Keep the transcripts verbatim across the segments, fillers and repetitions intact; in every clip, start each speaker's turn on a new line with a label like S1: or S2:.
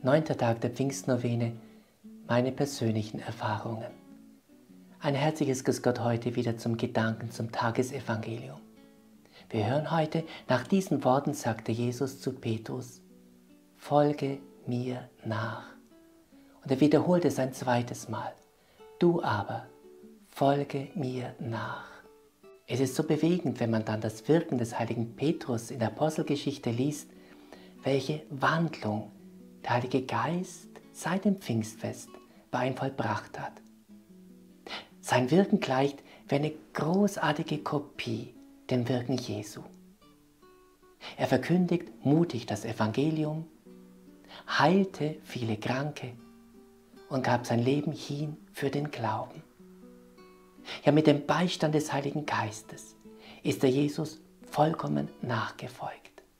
S1: Neunter Tag der Pfingstnovene, meine persönlichen Erfahrungen. Ein herzliches Grüß Gott heute wieder zum Gedanken zum Tagesevangelium. Wir hören heute, nach diesen Worten sagte Jesus zu Petrus, folge mir nach. Und er wiederholte es ein zweites Mal, du aber, folge mir nach. Es ist so bewegend, wenn man dann das Wirken des heiligen Petrus in der Apostelgeschichte liest, welche Wandlung der Heilige Geist seit dem Pfingstfest bei ihm vollbracht hat. Sein Wirken gleicht wie eine großartige Kopie dem Wirken Jesu. Er verkündigt mutig das Evangelium, heilte viele Kranke und gab sein Leben hin für den Glauben. Ja, mit dem Beistand des Heiligen Geistes ist er Jesus vollkommen nachgefolgt.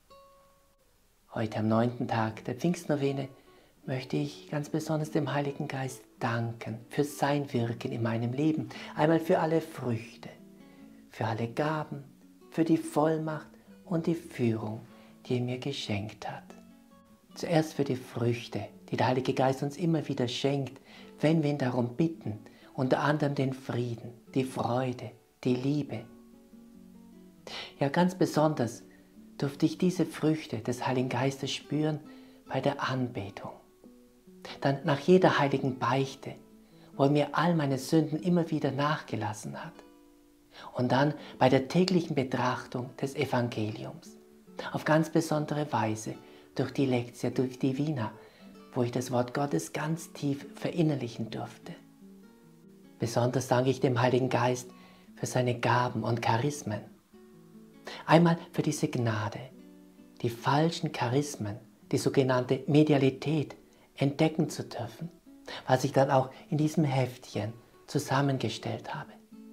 S1: Heute am neunten Tag der Pfingstnovene möchte ich ganz besonders dem Heiligen Geist danken für sein Wirken in meinem Leben. Einmal für alle Früchte, für alle Gaben, für die Vollmacht und die Führung, die er mir geschenkt hat. Zuerst für die Früchte, die der Heilige Geist uns immer wieder schenkt, wenn wir ihn darum bitten, unter anderem den Frieden, die Freude, die Liebe. Ja, ganz besonders durfte ich diese Früchte des Heiligen Geistes spüren bei der Anbetung. Dann nach jeder heiligen Beichte, wo er mir all meine Sünden immer wieder nachgelassen hat. Und dann bei der täglichen Betrachtung des Evangeliums. Auf ganz besondere Weise durch die Lectio Divina, wo ich das Wort Gottes ganz tief verinnerlichen durfte. Besonders danke ich dem Heiligen Geist für seine Gaben und Charismen. Einmal für diese Gnade, die falschen Charismen, die sogenannte Medialität entdecken zu dürfen, was ich dann auch in diesem Heftchen zusammengestellt habe.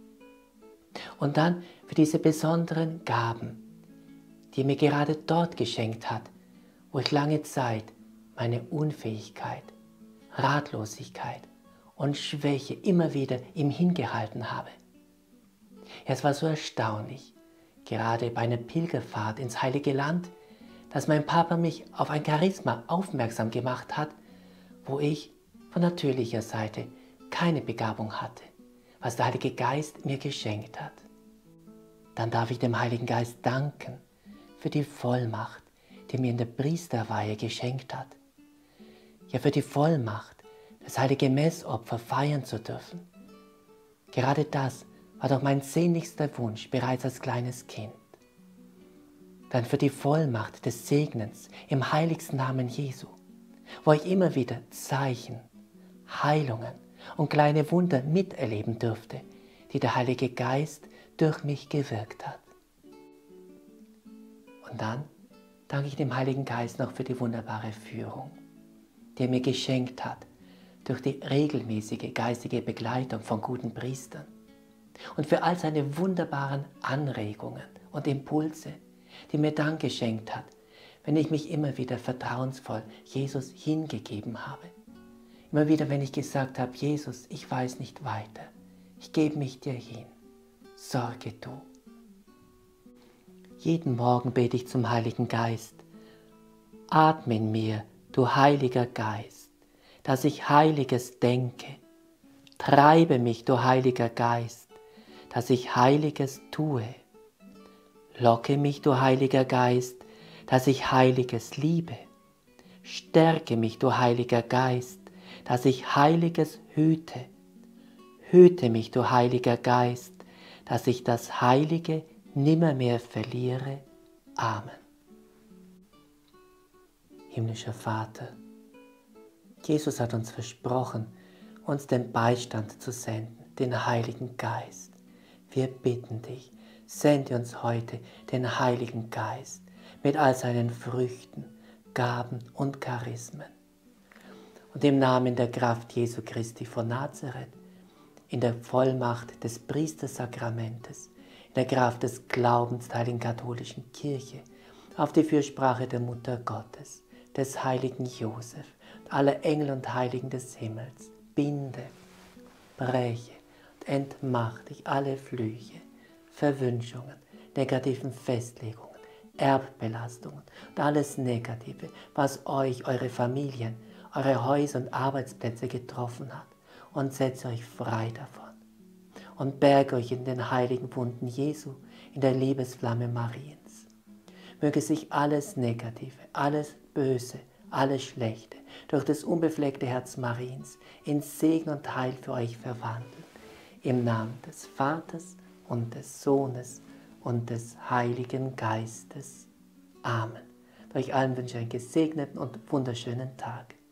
S1: Und dann für diese besonderen Gaben, die er mir gerade dort geschenkt hat, wo ich lange Zeit meine Unfähigkeit, Ratlosigkeit und Schwäche immer wieder ihm hingehalten habe. Ja, es war so erstaunlich, gerade bei einer Pilgerfahrt ins Heilige Land, dass mein Papa mich auf ein Charisma aufmerksam gemacht hat, wo ich von natürlicher Seite keine Begabung hatte, was der Heilige Geist mir geschenkt hat. Dann darf ich dem Heiligen Geist danken für die Vollmacht, die mir in der Priesterweihe geschenkt hat. Ja, für die Vollmacht, das heilige Messopfer feiern zu dürfen. Gerade das war doch mein sehnlichster Wunsch bereits als kleines Kind. Dann für die Vollmacht des Segnens im heiligsten Namen Jesu, wo ich immer wieder Zeichen, Heilungen und kleine Wunder miterleben durfte, die der Heilige Geist durch mich gewirkt hat. Und dann danke ich dem Heiligen Geist noch für die wunderbare Führung, die er mir geschenkt hat, durch die regelmäßige geistige Begleitung von guten Priestern und für all seine wunderbaren Anregungen und Impulse, die mir dann geschenkt hat, wenn ich mich immer wieder vertrauensvoll Jesus hingegeben habe. Immer wieder, wenn ich gesagt habe, Jesus, ich weiß nicht weiter, ich gebe mich dir hin, sorge du. Jeden Morgen bete ich zum Heiligen Geist, atme in mir, du Heiliger Geist, dass ich Heiliges denke, treibe mich, du Heiliger Geist, dass ich Heiliges tue. Locke mich, du Heiliger Geist, dass ich Heiliges liebe. Stärke mich, du Heiliger Geist, dass ich Heiliges hüte. Hüte mich, du Heiliger Geist, dass ich das Heilige nimmermehr verliere. Amen. Himmlischer Vater, Jesus hat uns versprochen, uns den Beistand zu senden, den Heiligen Geist. Wir bitten dich, sende uns heute den Heiligen Geist mit all seinen Früchten, Gaben und Charismen. Und im Namen der Kraft Jesu Christi von Nazareth, in der Vollmacht des Priestersakramentes, in der Kraft des Glaubens der Heiligen Katholischen Kirche, auf die Fürsprache der Mutter Gottes, des heiligen Josef, aller Engel und Heiligen des Himmels, binde, breche und entmachte ich alle Flüche, Verwünschungen, negativen Festlegungen, Erbbelastungen und alles Negative, was euch, eure Familien, eure Häuser und Arbeitsplätze getroffen hat und setze euch frei davon. Und berge euch in den heiligen Wunden Jesu, in der Liebesflamme Mariens. Möge sich alles Negative, alles Böse, alles Schlechte durch das unbefleckte Herz Mariens in Segen und Heil für euch verwandeln. Im Namen des Vaters und des Sohnes und des Heiligen Geistes. Amen. Euch allen wünsche ich einen gesegneten und wunderschönen Tag.